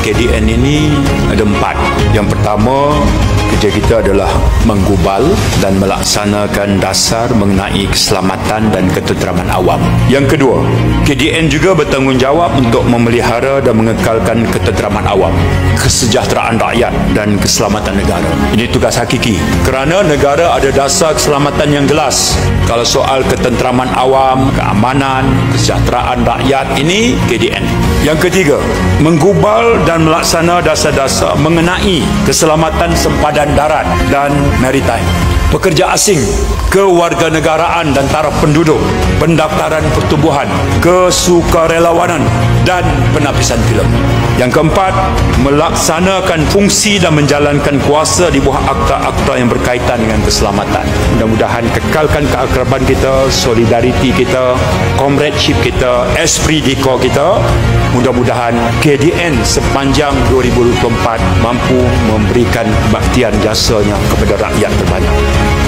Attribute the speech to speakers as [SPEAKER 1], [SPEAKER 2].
[SPEAKER 1] KDN ini ada 4. Yang pertama, kerja kita adalah menggubal dan melaksanakan dasar mengenai keselamatan dan ketenteraman awam. Yang kedua, KDN juga bertanggungjawab untuk memelihara dan mengekalkan ketenteraman awam, kesejahteraan rakyat dan keselamatan negara. Ini tugas hakiki kerana negara ada dasar keselamatan yang jelas. Kalau soal ketenteraman awam, keamanan, kesejahteraan rakyat, ini KDN. Yang ketiga, menggubal dan melaksana dasar-dasar mengenai keselamatan sempadan darat dan maritime, pekerja asing, kewarganegaraan dan taraf penduduk, pendaftaran pertubuhan, kesukarelawanan dan penapisan filem. Yang keempat, melaksanakan fungsi dan menjalankan kuasa di bawah akta-akta yang berkaitan dengan keselamatan. Mudah-mudahan kekalkan keakraban kita, solidariti kita, comradeship kita, esprit de corps kita. Mudah-mudahan KDN sepanjang 2024 mampu memberikan baktian jasanya kepada rakyat terbanyak.